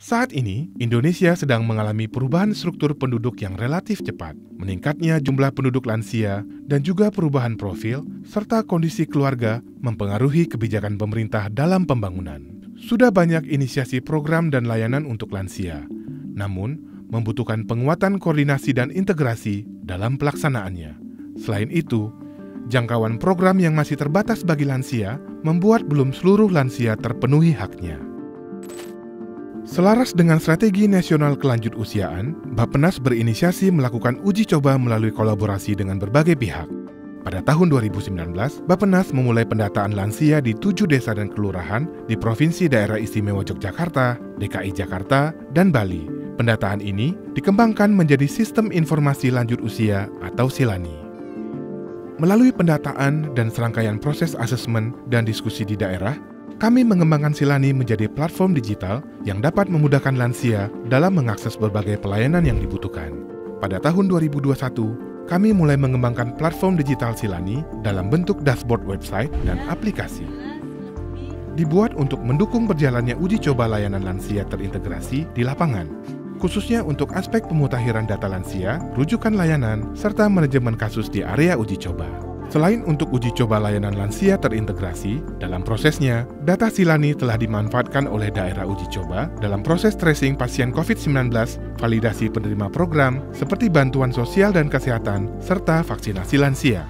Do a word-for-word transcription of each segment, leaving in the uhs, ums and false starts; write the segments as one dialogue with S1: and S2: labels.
S1: Saat ini, Indonesia sedang mengalami perubahan struktur penduduk yang relatif cepat, meningkatnya jumlah penduduk lansia, dan juga perubahan profil, serta kondisi keluarga mempengaruhi kebijakan pemerintah dalam pembangunan. Sudah banyak inisiasi program dan layanan untuk lansia, namun membutuhkan penguatan koordinasi dan integrasi dalam pelaksanaannya. Selain itu, jangkauan program yang masih terbatas bagi lansia membuat belum seluruh lansia terpenuhi haknya. Selaras dengan Strategi Nasional Kelanjut Usiaan, Bappenas berinisiasi melakukan uji coba melalui kolaborasi dengan berbagai pihak. Pada tahun dua ribu sembilan belas, Bappenas memulai pendataan lansia di tujuh desa dan kelurahan di Provinsi Daerah Istimewa Yogyakarta, D K I Jakarta, dan Bali. Pendataan ini dikembangkan menjadi Sistem Informasi Lanjut Usia atau SILANI. Melalui pendataan dan serangkaian proses asesmen dan diskusi di daerah, kami mengembangkan SILANI menjadi platform digital yang dapat memudahkan lansia dalam mengakses berbagai pelayanan yang dibutuhkan. Pada tahun dua ribu dua puluh satu, kami mulai mengembangkan platform digital SILANI dalam bentuk dashboard website dan aplikasi. Dibuat untuk mendukung berjalannya uji coba layanan lansia terintegrasi di lapangan, khususnya untuk aspek pemutakhiran data lansia, rujukan layanan, serta manajemen kasus di area uji coba. Selain untuk uji coba layanan lansia terintegrasi, dalam prosesnya, data SILANI telah dimanfaatkan oleh daerah uji coba dalam proses tracing pasien covid sembilan belas, validasi penerima program, seperti bantuan sosial dan kesehatan, serta vaksinasi lansia.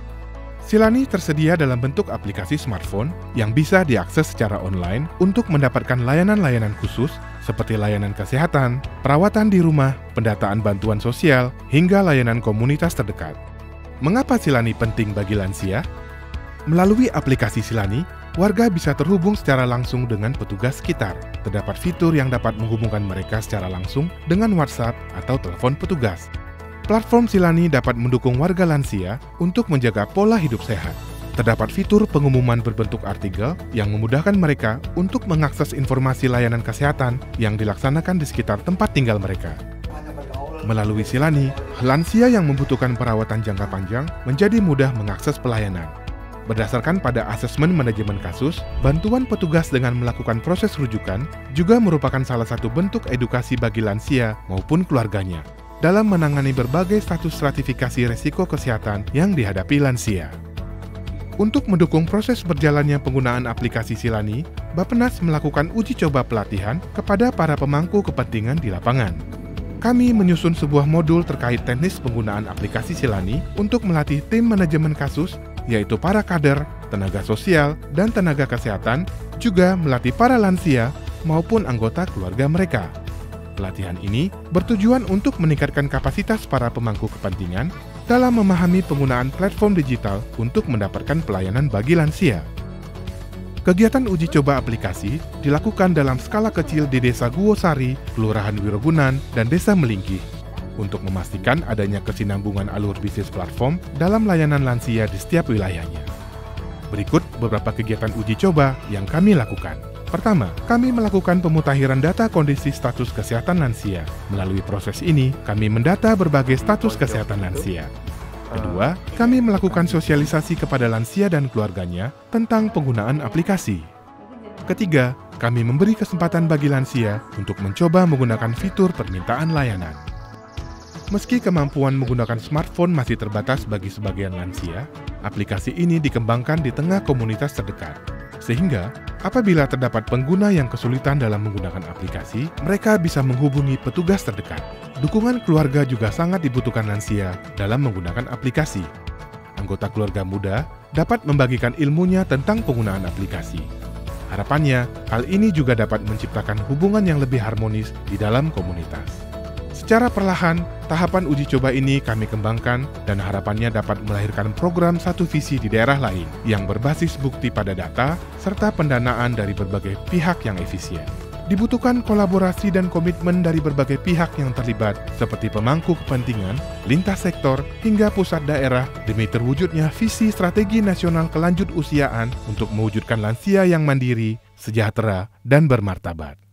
S1: SILANI tersedia dalam bentuk aplikasi smartphone yang bisa diakses secara online untuk mendapatkan layanan-layanan khusus seperti layanan kesehatan, perawatan di rumah, pendataan bantuan sosial, hingga layanan komunitas terdekat. Mengapa SILANI penting bagi lansia? Melalui aplikasi SILANI, warga bisa terhubung secara langsung dengan petugas sekitar. Terdapat fitur yang dapat menghubungkan mereka secara langsung dengan WhatsApp atau telepon petugas. Platform SILANI dapat mendukung warga lansia untuk menjaga pola hidup sehat. Terdapat fitur pengumuman berbentuk artikel yang memudahkan mereka untuk mengakses informasi layanan kesehatan yang dilaksanakan di sekitar tempat tinggal mereka. Melalui SILANI, lansia yang membutuhkan perawatan jangka panjang menjadi mudah mengakses pelayanan. Berdasarkan pada asesmen manajemen kasus, bantuan petugas dengan melakukan proses rujukan juga merupakan salah satu bentuk edukasi bagi lansia maupun keluarganya dalam menangani berbagai status stratifikasi risiko kesehatan yang dihadapi lansia. Untuk mendukung proses berjalannya penggunaan aplikasi SILANI, Bappenas melakukan uji coba pelatihan kepada para pemangku kepentingan di lapangan. Kami menyusun sebuah modul terkait teknis penggunaan aplikasi SILANI untuk melatih tim manajemen kasus, yaitu para kader, tenaga sosial, dan tenaga kesehatan, juga melatih para lansia maupun anggota keluarga mereka. Pelatihan ini bertujuan untuk meningkatkan kapasitas para pemangku kepentingan dalam memahami penggunaan platform digital untuk mendapatkan pelayanan bagi lansia. Kegiatan uji coba aplikasi dilakukan dalam skala kecil di Desa Guosari, Kelurahan Wirogunan, dan Desa Melingkih untuk memastikan adanya kesinambungan alur bisnis platform dalam layanan lansia di setiap wilayahnya. Berikut beberapa kegiatan uji coba yang kami lakukan. Pertama, kami melakukan pemutakhiran data kondisi status kesehatan lansia. Melalui proses ini, kami mendata berbagai status kesehatan lansia. Kedua, kami melakukan sosialisasi kepada lansia dan keluarganya tentang penggunaan aplikasi. Ketiga, kami memberi kesempatan bagi lansia untuk mencoba menggunakan fitur permintaan layanan. Meski kemampuan menggunakan smartphone masih terbatas bagi sebagian lansia, aplikasi ini dikembangkan di tengah komunitas terdekat. Sehingga, apabila terdapat pengguna yang kesulitan dalam menggunakan aplikasi, mereka bisa menghubungi petugas terdekat. Dukungan keluarga juga sangat dibutuhkan lansia dalam menggunakan aplikasi. Anggota keluarga muda dapat membagikan ilmunya tentang penggunaan aplikasi. Harapannya, hal ini juga dapat menciptakan hubungan yang lebih harmonis di dalam komunitas. Secara perlahan, tahapan uji coba ini kami kembangkan dan harapannya dapat melahirkan program satu visi di daerah lain yang berbasis bukti pada data serta pendanaan dari berbagai pihak yang efisien. Dibutuhkan kolaborasi dan komitmen dari berbagai pihak yang terlibat seperti pemangku kepentingan, lintas sektor, hingga pusat daerah demi terwujudnya visi Strategi Nasional Kelanjut Usiaan untuk mewujudkan lansia yang mandiri, sejahtera, dan bermartabat.